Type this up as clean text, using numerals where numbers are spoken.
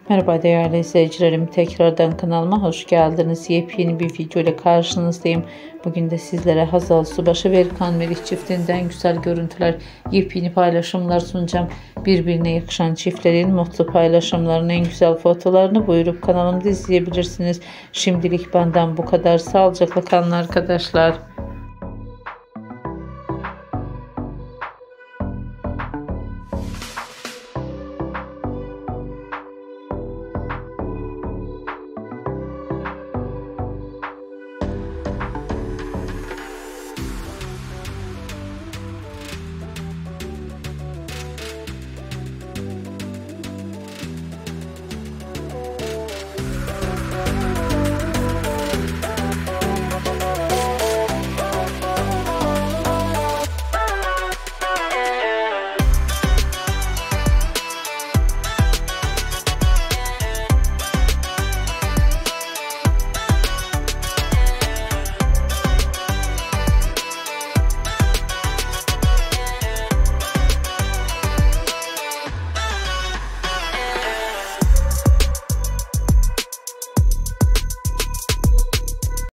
Merhaba değerli izleyicilerim, tekrardan kanalıma hoş geldiniz. Yepyeni bir video ile karşınızdayım. Bugün de sizlere Hazal Subaşı ve Erkan Meriç çiftinden güzel görüntüler, yepyeni paylaşımlar sunacağım. Birbirine yakışan çiftlerin mutlu paylaşımlarının en güzel fotolarını buyurup kanalımda izleyebilirsiniz. Şimdilik benden bu kadar. Sağlıcakla kalın arkadaşlar.